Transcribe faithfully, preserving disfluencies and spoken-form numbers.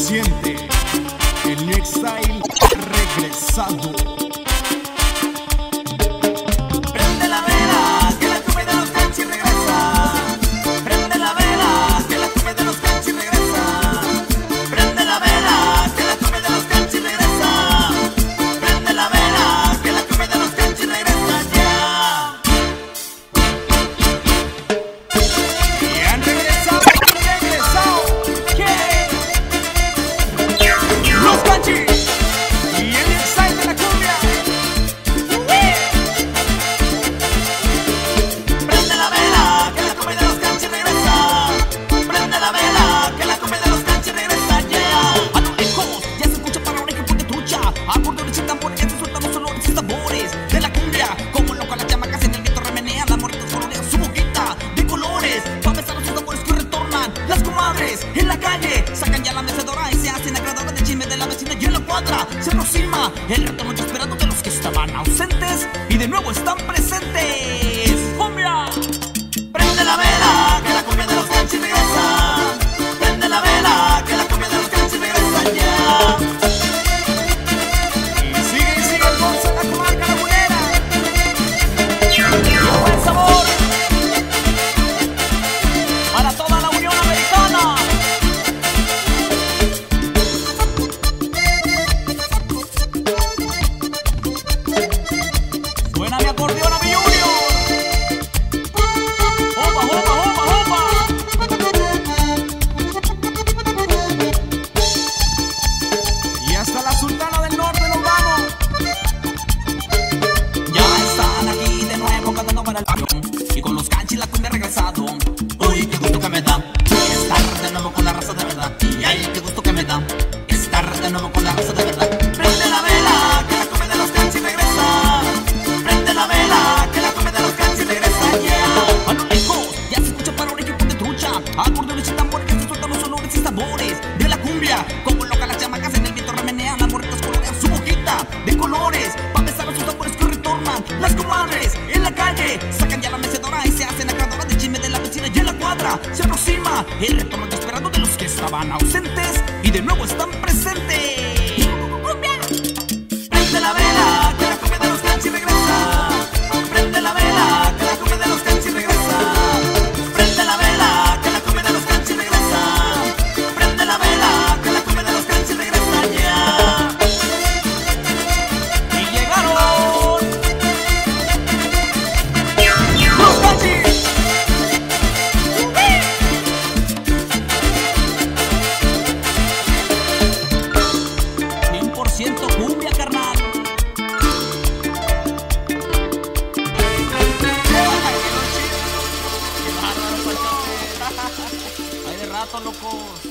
Siente el New Style regresado. Prende la vela, que la cumbia de los canchis regresa. Prende la vela, que la cumbia de los canchis regresa. Prende la vela, que la cumbia de los canchis regresa. Prende la vela, que la cumbia de los canchis regresa ya. Y han regresado, han regresado. ¿Qué? Los canchis y el New Style de la cumbia. Prende la vela, que la cumbia de los canchis regresa. Prende la vela, que la cumbia de los canchis regresa ya. A lo lejos ya se escucha para oreja porque trucha. Acordeones y tambores ya se sueltan los olores y sabores de la cumbia. Como loca las chamacas en el viento remenean, las morritas colorean su boquita de colores. Pa' besar a sus tambores que retornan. Las comadres en la calle sacan ya la mecedora y se hacen agradadoras de chisme de la vecina y en la cuadra se aproxima el retorno ya esperando de los que estaban ausentes y de nuevo están presentes. ¡Cumbia! Prende la vela, que la cumbia de los canchis regresa. Prende la vela, que la cumbia de los canchis regresa ya. Y sigue y sigue el gozo en la comarca lagunera. Un buen sabor para toda la Unión Americana. Suena mi acordeón a mi Junior. ¡Opa, opa, opa, opa! Y hasta la Sultana del Norte nos vamos. Ya están aquí de nuevo cantando para el avión y con los canchis la cumbia ha regresado. Uy, qué gusto que me da estar de nuevo con la raza de verdad. Y ay, qué gusto que me da estar de nuevo con la raza de verdad. Prende la vela, que la cumbia de los canchis regresa. Prende la vela, que la cumbia de los canchis regresa ya. A lo lejos ya se escucha para un equipo de trucha. Acordeones y tambores que se sueltan los olores y sabores de la cumbia. Como loca las chamacas en el viento remenean, las morritas colorean su boquita de colores. Pa' besar a sus tambores que retornan. Las comadres en la calle sacan ya la mecedora y se hacen agradadoras de chisme de la vecina y en la cuadra se aproxima el retorno ya esperando de los que estaban ausentes y de nuevo están presentes. ¡Cumbia! Prende la vela, que la cumbia de los canchis regresa. Prende la vela, que la cumbia de los canchis regresa. Prende la vela, que la cumbia de los canchis regresa. Prende la vela, que la cumbia de los canchis regresa ya. Y llegaron los canchis. cien por ciento cumbia, carnal. Ay, de rato, loco.